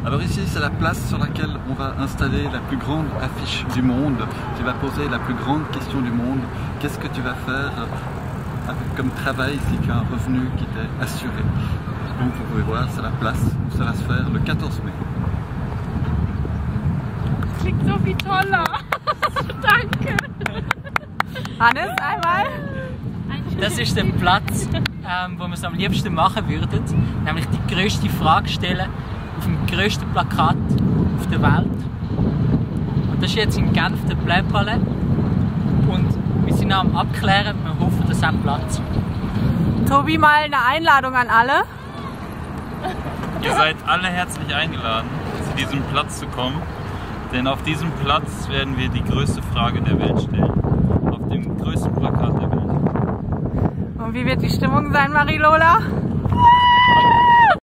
Alors ici, c'est la place sur laquelle on va installer la plus grande affiche du monde. Tu vas poser la plus grande question du monde. Qu'est-ce que tu vas faire comme travail si tu as un revenu qui t'est assuré? Donc vous pouvez voir, c'est la place où ça va se faire le 14 mai. Klingt so wie toller. Danke. Hannes, einmal. Das ist der Platz, wo wir es am liebsten machen würden, nämlich die grösste Frage stellen auf dem grössten Plakat auf der Welt. Und das ist jetzt in Genf der Play-Palais und wir sind am Abklären, wir hoffen, das hat Platz. Tobi, mal eine Einladung an alle. Ihr seid alle herzlich eingeladen, zu diesem Platz zu kommen, denn auf diesem Platz werden wir die größte Frage der Welt stellen, auf dem größten Plakat der Welt. Und wie wird die Stimmung sein, Marie-Lola?